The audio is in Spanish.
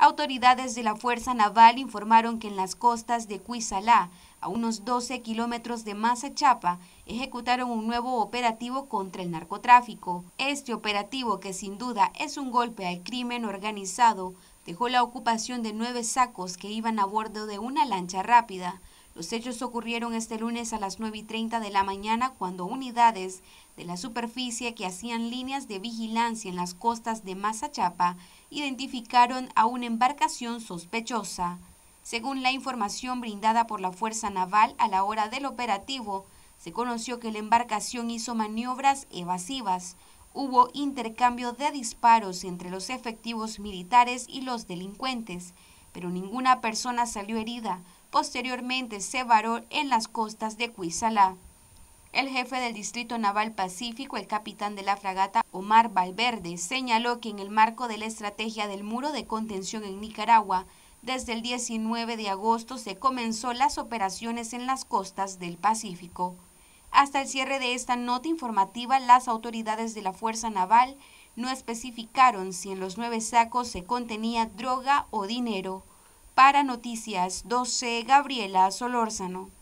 Autoridades de la Fuerza Naval informaron que en las costas de Cuisalá, a unos 12 kilómetros de Mazachapa, ejecutaron un nuevo operativo contra el narcotráfico. Este operativo, que sin duda es un golpe al crimen organizado, dejó la ocupación de 9 sacos que iban a bordo de una lancha rápida. Los hechos ocurrieron este lunes a las 9:30 de la mañana, cuando unidades de la superficie que hacían líneas de vigilancia en las costas de Mazachapa identificaron a una embarcación sospechosa. Según la información brindada por la Fuerza Naval a la hora del operativo, se conoció que la embarcación hizo maniobras evasivas. Hubo intercambio de disparos entre los efectivos militares y los delincuentes, pero ninguna persona salió herida. Posteriormente se varó en las costas de Cuisalá. El jefe del Distrito Naval Pacífico, el capitán de la fragata Omar Valverde, señaló que en el marco de la estrategia del muro de contención en Nicaragua, desde el 19 de agosto se comenzó las operaciones en las costas del Pacífico. Hasta el cierre de esta nota informativa, las autoridades de la Fuerza Naval no especificaron si en los 9 sacos se contenía droga o dinero. Para Noticias 12, Gabriela Solórzano.